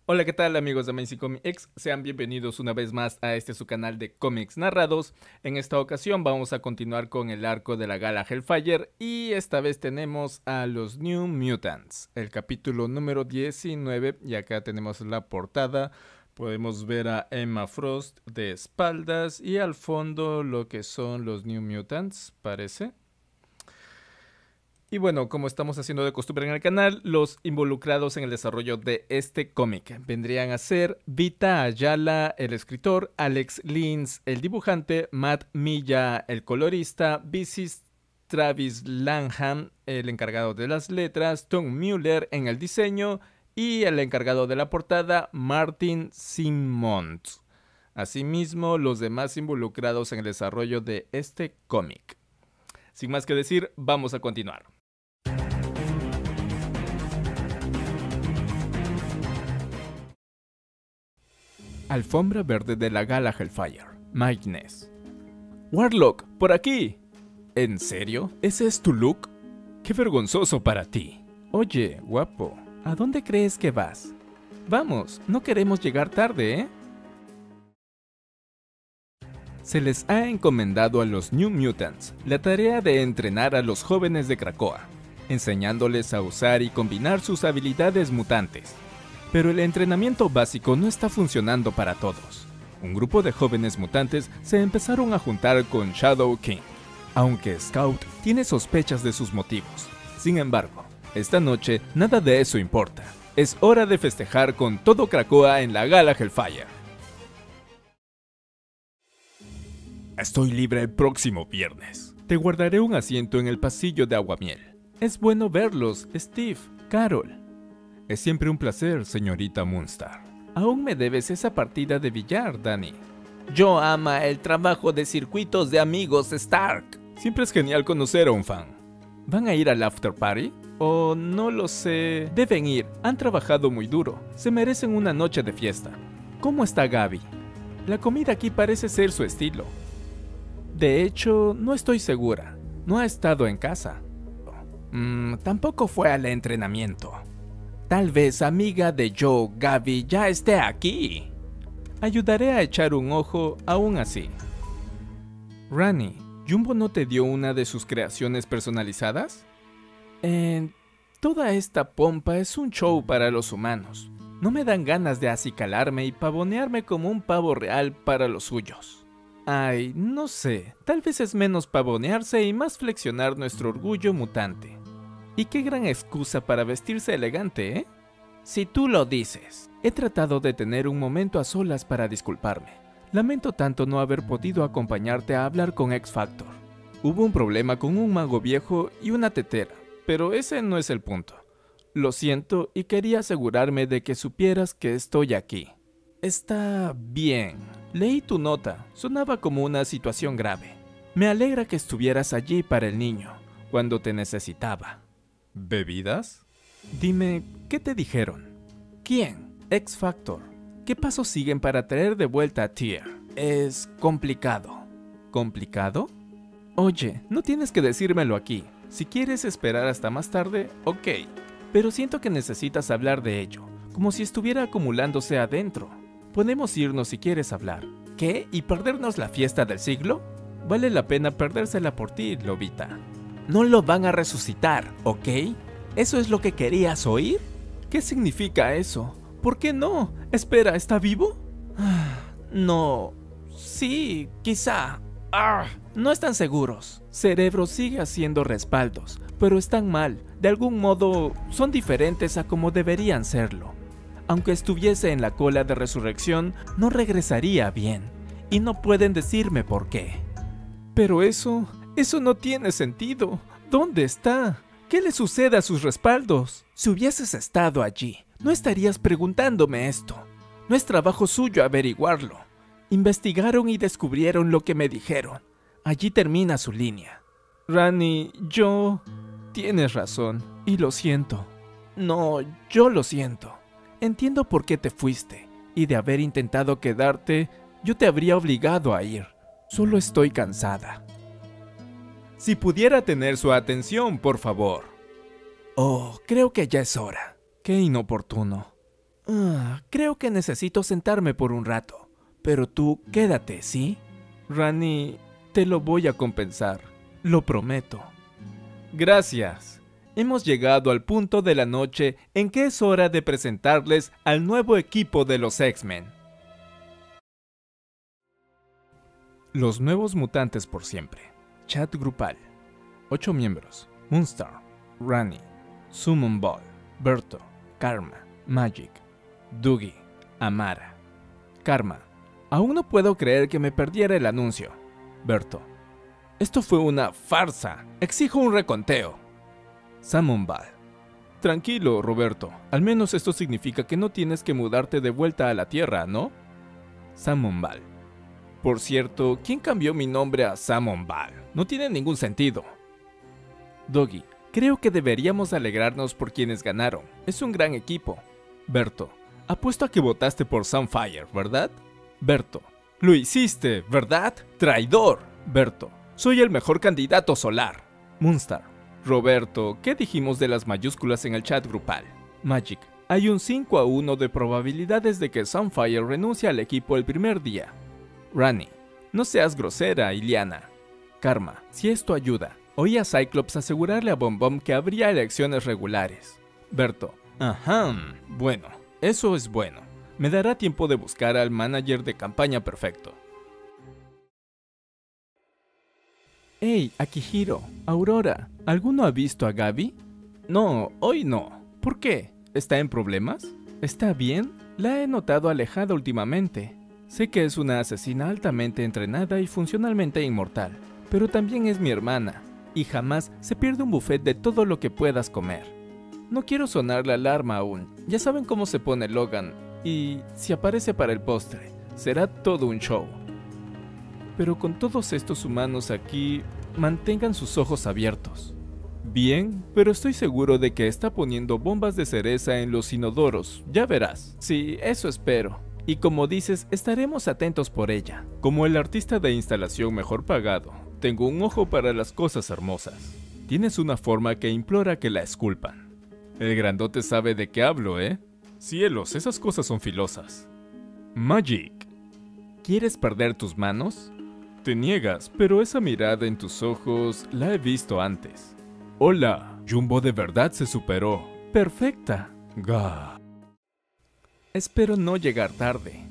Hola, ¿qué tal amigos de Amazing Comics? Sean bienvenidos una vez más a su canal de cómics narrados. En esta ocasión vamos a continuar con el arco de la Gala Hellfire y esta vez tenemos a los New Mutants, el capítulo número 19, y acá tenemos la portada. Podemos ver a Emma Frost de espaldas y al fondo lo que son los New Mutants, parece. Y bueno, como estamos haciendo de costumbre en el canal, los involucrados en el desarrollo de este cómic vendrían a ser Vita Ayala, el escritor, Alex Lins, el dibujante, Matt Milla, el colorista, Bisis Travis Lanham, el encargado de las letras, Tom Mueller en el diseño y el encargado de la portada, Martin Simmonds. Asimismo, los demás involucrados en el desarrollo de este cómic. Sin más que decir, vamos a continuar. Alfombra verde de la Gala Hellfire. Mike Ness. Warlock, por aquí. ¿En serio? ¿Ese es tu look? Qué vergonzoso para ti. Oye, guapo, ¿a dónde crees que vas? Vamos, no queremos llegar tarde, ¿eh? Se les ha encomendado a los New Mutants la tarea de entrenar a los jóvenes de Krakoa, enseñándoles a usar y combinar sus habilidades mutantes. Pero el entrenamiento básico no está funcionando para todos. Un grupo de jóvenes mutantes se empezaron a juntar con Shadow King, aunque Scout tiene sospechas de sus motivos. Sin embargo, esta noche nada de eso importa. Es hora de festejar con todo Krakoa en la Gala Hellfire. Estoy libre el próximo viernes. Te guardaré un asiento en el pasillo de Aguamiel. Es bueno verlos, Steve, Carol. Es siempre un placer, señorita Moonstar. Aún me debes esa partida de billar, Danny. Yo ama el trabajo de circuitos de amigos Stark. Siempre es genial conocer a un fan. ¿Van a ir al after party? Oh, no lo sé. Deben ir, han trabajado muy duro. Se merecen una noche de fiesta. ¿Cómo está Gaby? La comida aquí parece ser su estilo. De hecho, no estoy segura. No ha estado en casa. Tampoco fue al entrenamiento. Tal vez amiga de Joe, Gaby, ya esté aquí. Ayudaré a echar un ojo aún así. Rani, ¿Jumbo no te dio una de sus creaciones personalizadas? Toda esta pompa es un show para los humanos. No me dan ganas de acicalarme y pavonearme como un pavo real para los suyos. Ay, no sé, tal vez es menos pavonearse y más flexionar nuestro orgullo mutante. Y qué gran excusa para vestirse elegante, ¿eh? Si tú lo dices. He tratado de tener un momento a solas para disculparme. Lamento tanto no haber podido acompañarte a hablar con X Factor. Hubo un problema con un mago viejo y una tetera, pero ese no es el punto. Lo siento y quería asegurarme de que supieras que estoy aquí. Está bien. Leí tu nota. Sonaba como una situación grave. Me alegra que estuvieras allí para el niño, cuando te necesitaba. ¿Bebidas? Dime, ¿qué te dijeron? ¿Quién? X Factor. ¿Qué pasos siguen para traer de vuelta a Tyr? Es complicado. ¿Complicado? Oye, no tienes que decírmelo aquí. Si quieres esperar hasta más tarde, ok. Pero siento que necesitas hablar de ello, como si estuviera acumulándose adentro. Podemos irnos si quieres hablar. ¿Qué? ¿Y perdernos la fiesta del siglo? Vale la pena perdérsela por ti, Lobita. No lo van a resucitar, ¿ok? ¿Eso es lo que querías oír? ¿Qué significa eso? ¿Por qué no? Espera, ¿está vivo? No. Sí, quizá. No están seguros. Cerebro sigue haciendo respaldos, pero están mal. De algún modo, son diferentes a como deberían serlo. Aunque estuviese en la cola de resurrección, no regresaría bien. Y no pueden decirme por qué. Pero eso no tiene sentido. ¿Dónde está? ¿Qué le sucede a sus respaldos? Si hubieses estado allí, no estarías preguntándome esto. No es trabajo suyo averiguarlo. Investigaron y descubrieron lo que me dijeron. Allí termina su línea. Rani, Tienes razón, y lo siento. No, yo lo siento. Entiendo por qué te fuiste, y de haber intentado quedarte, yo te habría obligado a ir. Solo estoy cansada. Si pudiera tener su atención, por favor. Oh, creo que ya es hora. Qué inoportuno. Creo que necesito sentarme por un rato, pero tú quédate, ¿sí? Rani, te lo voy a compensar, lo prometo. Gracias. Hemos llegado al punto de la noche en que es hora de presentarles al nuevo equipo de los X-Men. Los nuevos mutantes por siempre. Chat grupal. 8 miembros. Moonstar, Rani, Summon Ball, Berto, Karma, Magic, Dougie, Amara. Karma. Aún no puedo creer que me perdiera el anuncio. Berto. Esto fue una farsa. Exijo un reconteo. Summon Ball. Tranquilo, Roberto. Al menos esto significa que no tienes que mudarte de vuelta a la Tierra, ¿no? Summon Ball. Por cierto, ¿quién cambió mi nombre a Summon Ball? No tiene ningún sentido. Dougie. Creo que deberíamos alegrarnos por quienes ganaron. Es un gran equipo. Berto. Apuesto a que votaste por Sunfire, ¿verdad? Berto. Lo hiciste, ¿verdad? ¡Traidor! Berto. Soy el mejor candidato solar. Moonstar. Roberto, ¿qué dijimos de las mayúsculas en el chat grupal? Magic. Hay un 5-1 de probabilidades de que Sunfire renuncie al equipo el primer día. Rani. No seas grosera, Iliana. Karma. Si esto ayuda. Oí a Cyclops asegurarle a Bom Bom que habría elecciones regulares. Berto. Ajá. Bueno, eso es bueno. Me dará tiempo de buscar al manager de campaña perfecto. Hey, Akihiro, Aurora, ¿alguno ha visto a Gaby? No, hoy no. ¿Por qué? ¿Está en problemas? ¿Está bien? La he notado alejada últimamente. Sé que es una asesina altamente entrenada y funcionalmente inmortal, pero también es mi hermana, y jamás se pierde un buffet de todo lo que puedas comer. No quiero sonar la alarma aún, ya saben cómo se pone Logan, y si aparece para el postre, será todo un show. Pero con todos estos humanos aquí, mantengan sus ojos abiertos. Bien, pero estoy seguro de que está poniendo bombas de cereza en los inodoros, ya verás. Sí, eso espero. Y como dices, estaremos atentos por ella. Como el artista de instalación mejor pagado, tengo un ojo para las cosas hermosas. Tienes una forma que implora que la esculpan. El grandote sabe de qué hablo, ¿eh? Cielos, esas cosas son filosas. Magic. ¿Quieres perder tus manos? Te niegas, pero esa mirada en tus ojos la he visto antes. Hola, Jumbo de verdad se superó. Perfecta. Gah. Espero no llegar tarde.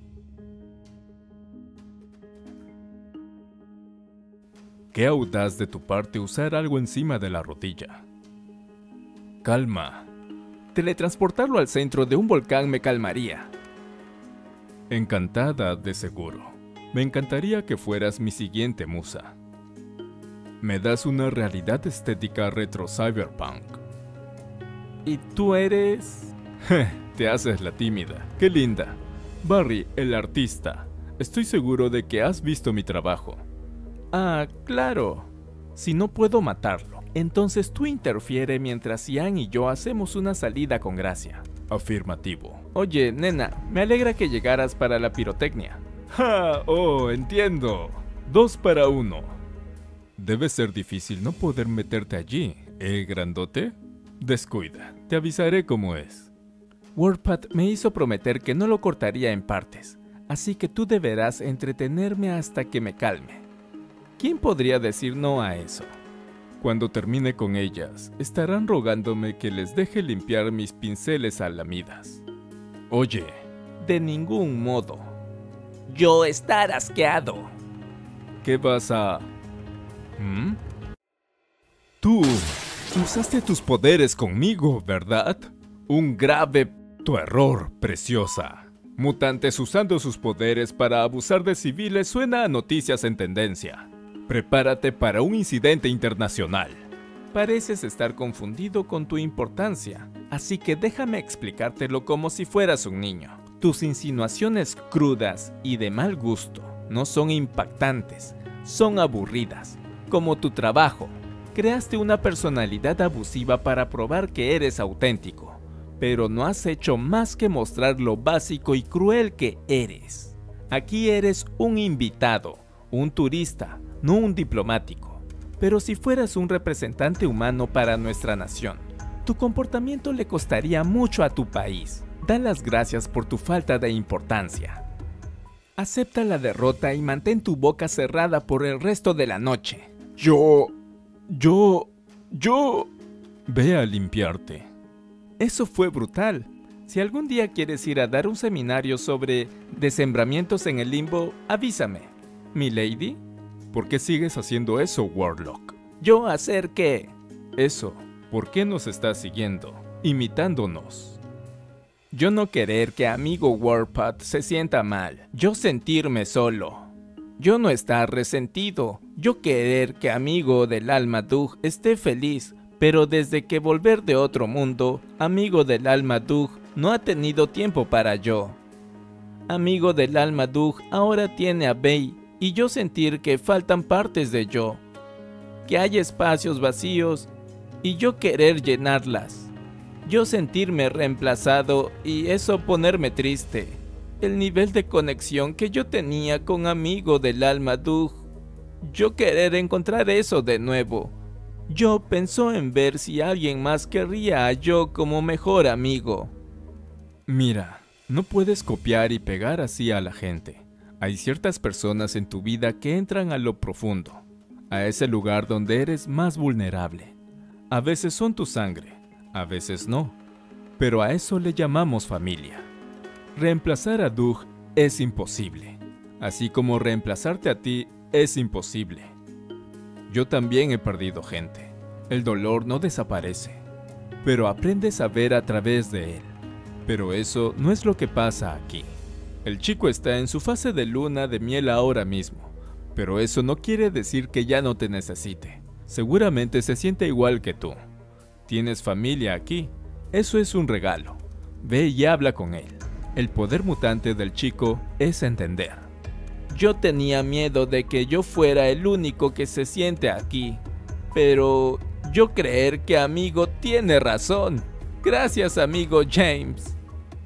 Qué audaz de tu parte usar algo encima de la rodilla. Calma. Teletransportarlo al centro de un volcán me calmaría. Encantada, de seguro. Me encantaría que fueras mi siguiente musa. Me das una realidad estética retro-cyberpunk. ¿Y tú eres...? Te haces la tímida. ¡Qué linda! Barry, el artista. Estoy seguro de que has visto mi trabajo. Ah, claro. Si no puedo matarlo, entonces tú interfiere mientras Ian y yo hacemos una salida con gracia. Afirmativo. Oye, nena, me alegra que llegaras para la pirotecnia. ¡Ja! ¡Oh, entiendo! 2 para 1. Debe ser difícil no poder meterte allí, grandote? Descuida, te avisaré cómo es. Warpath me hizo prometer que no lo cortaría en partes, así que tú deberás entretenerme hasta que me calme. ¿Quién podría decir no a eso? Cuando termine con ellas, estarán rogándome que les deje limpiar mis pinceles a lamidas. Oye, de ningún modo. Yo estar asqueado. ¿Qué vas a...? Tú usaste tus poderes conmigo, ¿verdad? Un grave tu error, preciosa. Mutantes usando sus poderes para abusar de civiles suena a noticias en tendencia. Prepárate para un incidente internacional. Pareces estar confundido con tu importancia, así que déjame explicártelo como si fueras un niño. Tus insinuaciones crudas y de mal gusto no son impactantes, son aburridas. Como tu trabajo, creaste una personalidad abusiva para probar que eres auténtico, pero no has hecho más que mostrar lo básico y cruel que eres. Aquí eres un invitado, un turista, no un diplomático. Pero si fueras un representante humano para nuestra nación, tu comportamiento le costaría mucho a tu país. Da las gracias por tu falta de importancia. Acepta la derrota y mantén tu boca cerrada por el resto de la noche. Yo... Ve a limpiarte. Eso fue brutal. Si algún día quieres ir a dar un seminario sobre desmembramientos en el limbo, avísame. ¿Milady? ¿Por qué sigues haciendo eso, Warlock? ¿Yo hacer qué? Eso. ¿Por qué nos estás siguiendo? Imitándonos. Yo no querer que amigo Warpath se sienta mal. Yo sentirme solo. Yo no estar resentido. Yo querer que amigo del alma Dug esté feliz. Pero desde que volver de otro mundo, amigo del alma Dug no ha tenido tiempo para yo. Amigo del alma Dug ahora tiene a Bey y yo sentir que faltan partes de yo. Que hay espacios vacíos y yo querer llenarlas. Yo sentirme reemplazado y eso ponerme triste. El nivel de conexión que yo tenía con amigo del alma Dug. Yo querer encontrar eso de nuevo. Yo pensó en ver si alguien más querría a yo como mejor amigo. Mira, no puedes copiar y pegar así a la gente. Hay ciertas personas en tu vida que entran a lo profundo, a ese lugar donde eres más vulnerable. A veces son tu sangre, a veces no, pero a eso le llamamos familia. Reemplazar a Dug es imposible, así como reemplazarte a ti es imposible. Yo también he perdido gente. El dolor no desaparece, pero aprendes a ver a través de él. Pero eso no es lo que pasa aquí. El chico está en su fase de luna de miel ahora mismo, pero eso no quiere decir que ya no te necesite. Seguramente se siente igual que tú. Tienes familia aquí, eso es un regalo. Ve y habla con él. El poder mutante del chico es entender. Yo tenía miedo de que yo fuera el único que se siente aquí, pero yo creer que amigo tiene razón. Gracias, amigo James.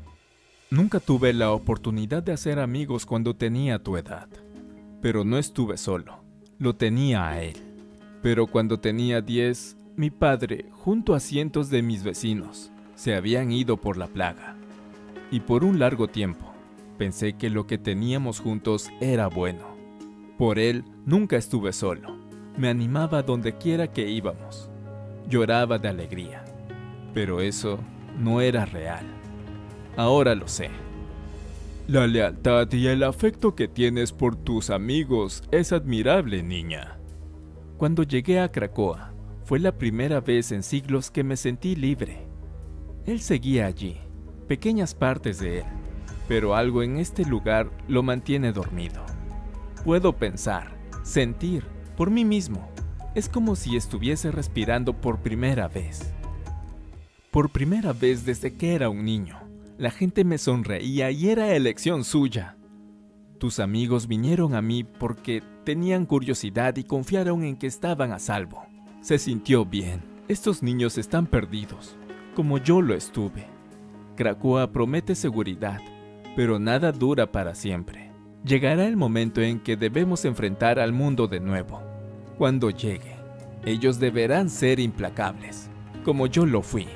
Nunca tuve la oportunidad de hacer amigos cuando tenía tu edad, pero no estuve solo, lo tenía a él. Pero cuando tenía 10, mi padre, junto a cientos de mis vecinos, se habían ido por la plaga. Y por un largo tiempo, pensé que lo que teníamos juntos era bueno. Por él nunca estuve solo, me animaba donde quiera que íbamos, lloraba de alegría, pero eso no era real. Ahora lo sé. La lealtad y el afecto que tienes por tus amigos es admirable, niña. Cuando llegué a Krakoa, fue la primera vez en siglos que me sentí libre. Él seguía allí, pequeñas partes de él, pero algo en este lugar lo mantiene dormido. Puedo pensar, sentir, por mí mismo. Es como si estuviese respirando por primera vez. Por primera vez desde que era un niño. La gente me sonreía y era elección suya. Tus amigos vinieron a mí porque tenían curiosidad y confiaron en que estaban a salvo. Se sintió bien. Estos niños están perdidos, como yo lo estuve. Krakoa promete seguridad, pero nada dura para siempre. Llegará el momento en que debemos enfrentar al mundo de nuevo. Cuando llegue, ellos deberán ser implacables, como yo lo fui.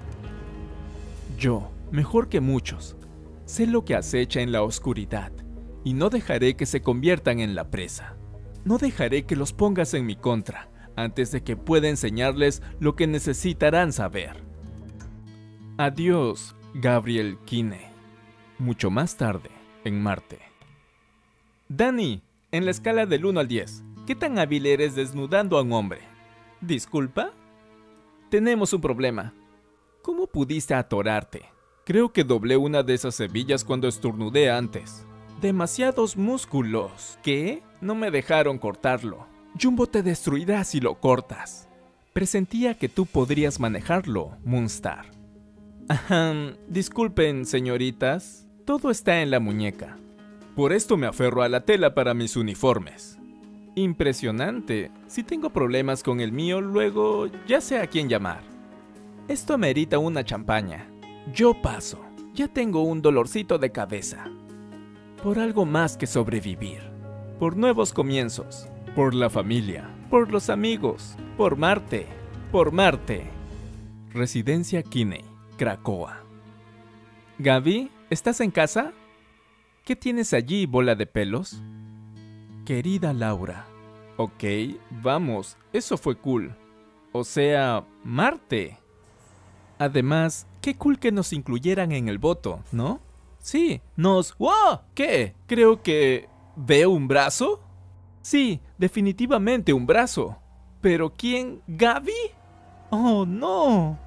Yo, mejor que muchos, sé lo que acecha en la oscuridad, y no dejaré que se conviertan en la presa. No dejaré que los pongas en mi contra, antes de que pueda enseñarles lo que necesitarán saber. Adiós, Gabriel Kinney. Mucho más tarde, en Marte. Danny, en la escala del 1 al 10, ¿qué tan hábil eres desnudando a un hombre? ¿Disculpa? Tenemos un problema. ¿Cómo pudiste atorarte? Creo que doblé una de esas hebillas cuando estornudé antes. Demasiados músculos. ¿Qué? No me dejaron cortarlo. Jumbo te destruirá si lo cortas. Presentía que tú podrías manejarlo, Moonstar. Disculpen, señoritas. Todo está en la muñeca. Por esto me aferro a la tela para mis uniformes. Impresionante. Si tengo problemas con el mío, luego ya sé a quién llamar. Esto amerita una champaña. Yo paso. Ya tengo un dolorcito de cabeza. Por algo más que sobrevivir. Por nuevos comienzos. Por la familia. Por los amigos. Por Marte. Por Marte. Residencia Kinney, Krakoa. Gaby, ¿estás en casa? ¿Qué tienes allí, bola de pelos? Querida Laura. Ok, vamos, eso fue cool. O sea, Marte. Además, qué cool que nos incluyeran en el voto, ¿no? Sí, ¡Wow! ¿Qué? Creo que... ¿Veo un brazo? Sí, definitivamente un brazo. ¿Pero quién? ¿Gaby? ¡Oh, no!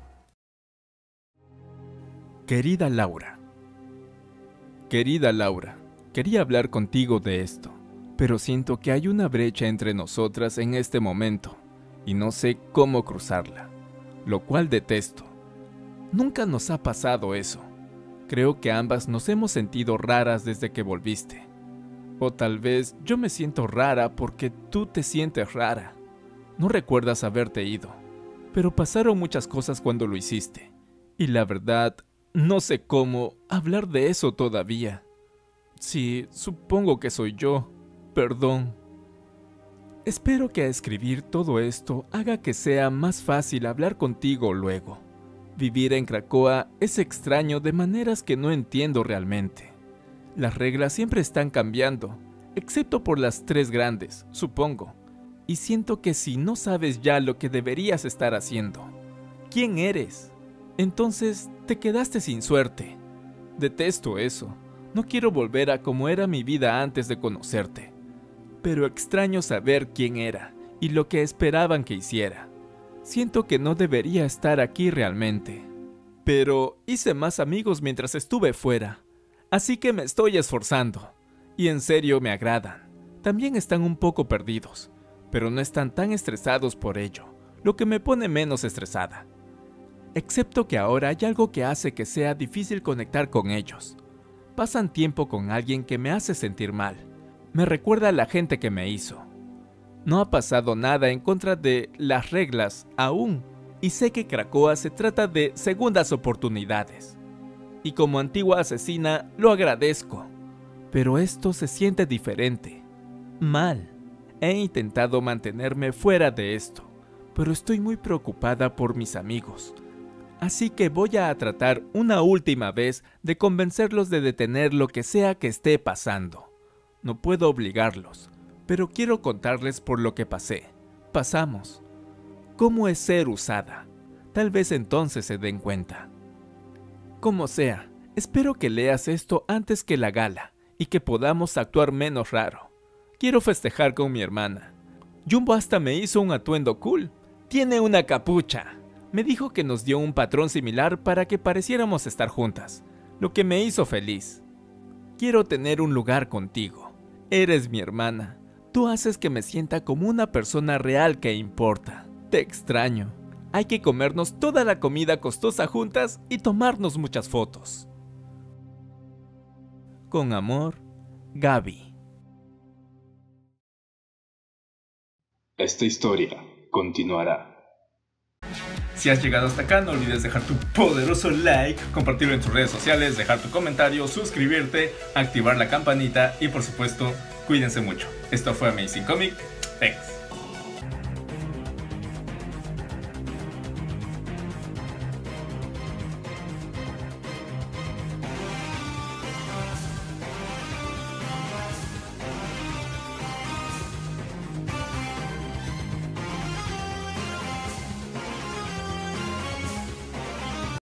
Querida Laura. Querida Laura, quería hablar contigo de esto, pero siento que hay una brecha entre nosotras en este momento, y no sé cómo cruzarla, lo cual detesto. Nunca nos ha pasado eso. Creo que ambas nos hemos sentido raras desde que volviste. O tal vez yo me siento rara porque tú te sientes rara. No recuerdas haberte ido, pero pasaron muchas cosas cuando lo hiciste. Y la verdad, no sé cómo hablar de eso todavía. Sí, supongo que soy yo. Perdón. Espero que a escribir todo esto haga que sea más fácil hablar contigo luego. Vivir en Cracoa es extraño de maneras que no entiendo realmente. Las reglas siempre están cambiando, excepto por las 3 grandes, supongo. Y siento que si no sabes ya lo que deberías estar haciendo, ¿quién eres? Entonces te quedaste sin suerte. Detesto eso. No quiero volver a como era mi vida antes de conocerte. Pero extraño saber quién era y lo que esperaban que hiciera. Siento que no debería estar aquí realmente. Pero hice más amigos mientras estuve fuera. Así que me estoy esforzando. Y en serio me agradan. También están un poco perdidos, pero no están tan estresados por ello, lo que me pone menos estresada. Excepto que ahora hay algo que hace que sea difícil conectar con ellos. Pasan tiempo con alguien que me hace sentir mal. Me recuerda a la gente que me hizo. No ha pasado nada en contra de las reglas aún, y sé que Cracoa se trata de segundas oportunidades. Y como antigua asesina, lo agradezco. Pero esto se siente diferente. Mal. He intentado mantenerme fuera de esto, pero estoy muy preocupada por mis amigos. Así que voy a tratar una última vez de convencerlos de detener lo que sea que esté pasando. No puedo obligarlos, pero quiero contarles por lo que pasamos. ¿Cómo es ser usada? Tal vez entonces se den cuenta. Como sea, espero que leas esto antes que la gala y que podamos actuar menos raro. Quiero festejar con mi hermana. Jumbo hasta me hizo un atuendo cool. Tiene una capucha. Me dijo que nos dio un patrón similar para que pareciéramos estar juntas, lo que me hizo feliz. Quiero tener un lugar contigo. Eres mi hermana. Tú haces que me sienta como una persona real que importa. Te extraño. Hay que comernos toda la comida costosa juntas y tomarnos muchas fotos. Con amor, Gaby. Esta historia continuará. Si has llegado hasta acá, no olvides dejar tu poderoso like, compartirlo en tus redes sociales, dejar tu comentario, suscribirte, activar la campanita y por supuesto, cuídense mucho. Esto fue Amazing Comic. Thanks.